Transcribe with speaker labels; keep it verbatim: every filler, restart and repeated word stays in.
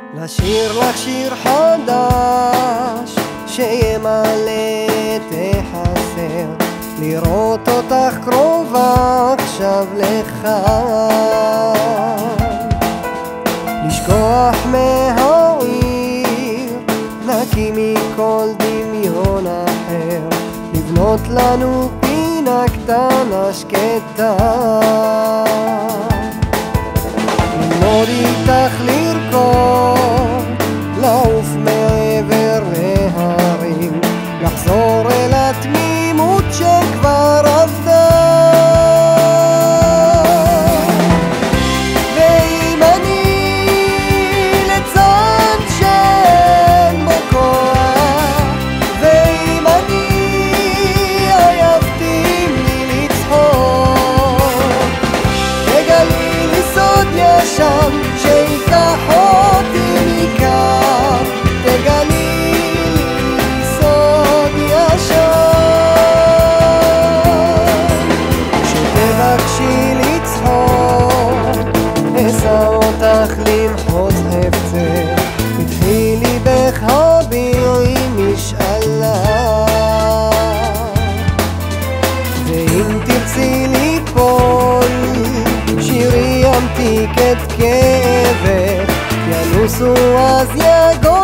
Speaker 1: לשיר לך שיר חדש שימלא את החסר, לראות אותך קרובה עכשיו לך, לשכוח מהעיר נקי מכל דמיון אחר, לבנות לנו פינה קטנה שקטה, ללמוד איתך לרקוד, לעוף מעבר להרים, לחזור אל התמימות שכבר עבדה. ואם אני לצד שאין בו כוח, ואם אני עייפתי מלצחוק, תגלי לי סוד ישן שיקח אותי מכאן, תגלי לי סוד ישן, כשתבקשי לצחוק אשא אותך למחוז הפצר, פתחי ליבך הביעי משאלה, ואם תרצי ליפול שירי ימתיק את כאבך, ינוסו אז יגור